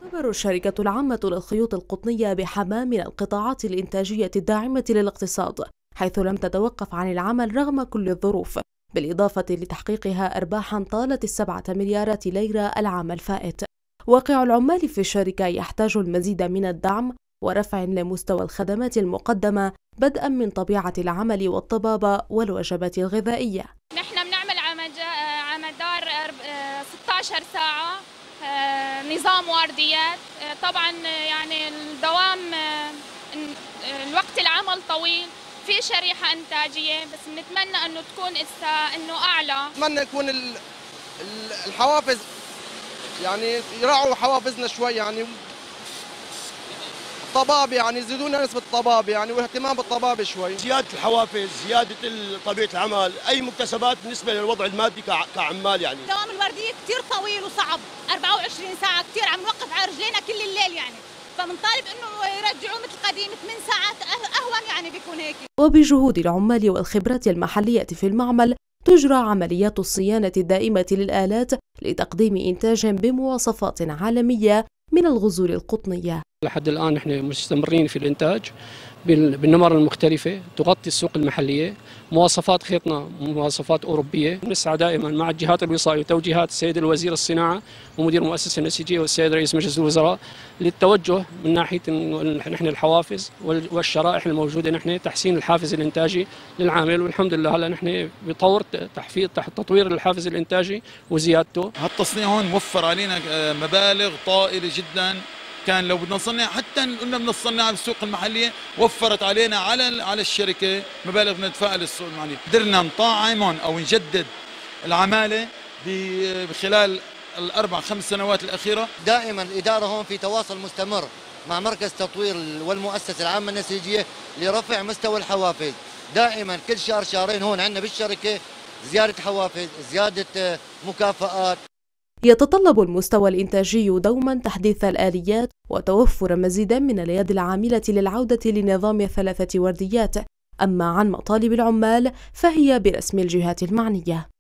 تعتبر الشركة العامة للخيوط القطنية بحماة من القطاعات الإنتاجية الداعمة للاقتصاد، حيث لم تتوقف عن العمل رغم كل الظروف، بالإضافة لتحقيقها أرباحا طالت 7 مليارات ليرة العام الفائت. واقع العمال في الشركة يحتاج المزيد من الدعم ورفع لمستوى الخدمات المقدمة، بدءا من طبيعة العمل والطبابة والوجبات الغذائية. نحن بنعمل على مدار 16 ساعة نظام وارديات. طبعا يعني الدوام الوقت العمل طويل، في شريحة إنتاجية، بس بنتمنى إنه تكون إنه أعلى. بنتمنى يكون الحوافز يعني يراعوا حوافزنا شوي، يعني الطبابة يعني يزيدونا نسبة الطبابة يعني واهتمام بالطبابة شوي. زيادة الحوافز، زيادة طبيعة العمل، أي مكتسبات بالنسبة للوضع المادي كعمال يعني. دوام الوردية كثير طويل وصعب، 24 ساعة كثير عم نوقف على رجلينا كل الليل يعني، فبنطالب إنه يرجعوه مثل قديم 8 ساعات أهون يعني بيكون هيك. وبجهود العمال والخبرات المحلية في المعمل تجرى عمليات الصيانة الدائمة للآلات لتقديم إنتاج بمواصفات عالمية من الغزول القطنية. لحد الآن نحن مستمرين في الإنتاج بالنمر المختلفة تغطي السوق المحلية. مواصفات خيطنا مواصفات أوروبية. نسعى دائما مع الجهات الوصاية وتوجيهات السيد الوزير الصناعة ومدير مؤسسة النسيجية والسيد رئيس مجلس الوزراء للتوجه من ناحية نحن الحوافز والشرائح الموجودة، نحن تحسين الحافز الإنتاجي للعامل، والحمد لله هلا نحن بطور تطوير الحافز الإنتاجي وزيادته. هالتصنيع هون وفر علينا مبالغ طائلة جدا، كان لو بدنا نصنع حتى قلنا بدنا نصنع بالسوق المحليه وفرت علينا على الشركه مبالغ بندفعها للسوق المحلي. قدرنا نطعم او نجدد العماله بخلال الاربع 5 سنوات الاخيره. دائما الاداره هون في تواصل مستمر مع مركز تطوير والمؤسسه العامه النسيجيه لرفع مستوى الحوافز. دائما كل شهر شهرين هون عندنا بالشركه زياده حوافز، زياده مكافآت. يتطلب المستوى الإنتاجي دوما تحديث الآليات وتوفر مزيد من اليد العاملة للعودة لنظام 3 ورديات. أما عن مطالب العمال فهي برسم الجهات المعنية.